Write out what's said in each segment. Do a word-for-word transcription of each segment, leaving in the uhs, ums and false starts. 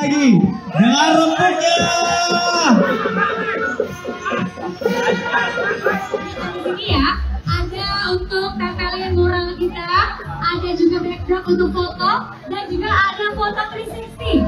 lagi dengan rempuknya. Ini ya, ada untuk tempelin mural kita, ada juga backdrop untuk foto, dan juga ada foto tiga enam nol.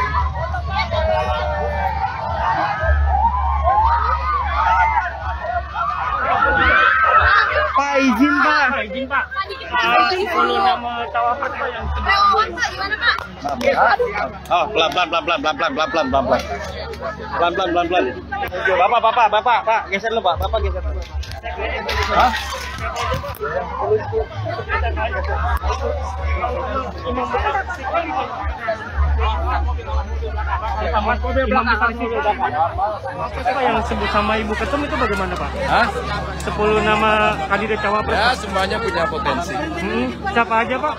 Pak, izin Pak. Izin Pak. Sepuluh nama cawapres Pak yang Relawan Pak, gimana Pak? Oh, pelan pelan pelan pelan pelan pelan pelan pelan pelan pelan pelan pelan pelan pelan. Bapak bapak bapak pak geser dulu pak, bapak geser. Hah? Mas, Imam besar Pak yang sebut sama Ibu Ketum itu bagaimana Pak? Hah? Sepuluh nama kandidat cawapres. Ya semuanya punya potensi. Hmm, siapa aja Pak?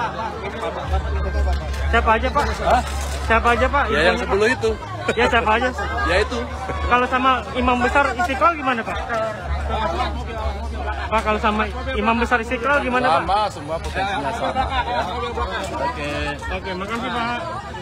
Siapa aja Pak? Hah? Siapa aja Pak? Ya yang sepuluh itu. Ya siapa aja? Ya itu. Kalau sama Imam besar Istiqlal gimana Pak? Pak kalau sama Imam besar Istiqlal gimana Pak? Sama, semua potensinya sama. Ya. Oke. Oke, makasih Pak.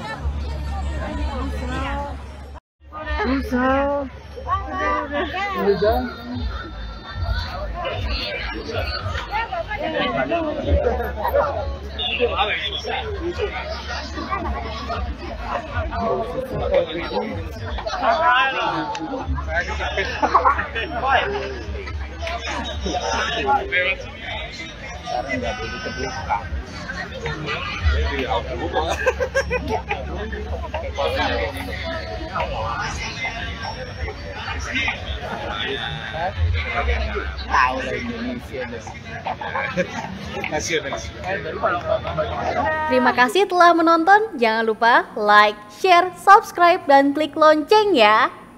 Terima kasih telah menonton. Jangan lupa like, share, subscribe, dan klik lonceng ya.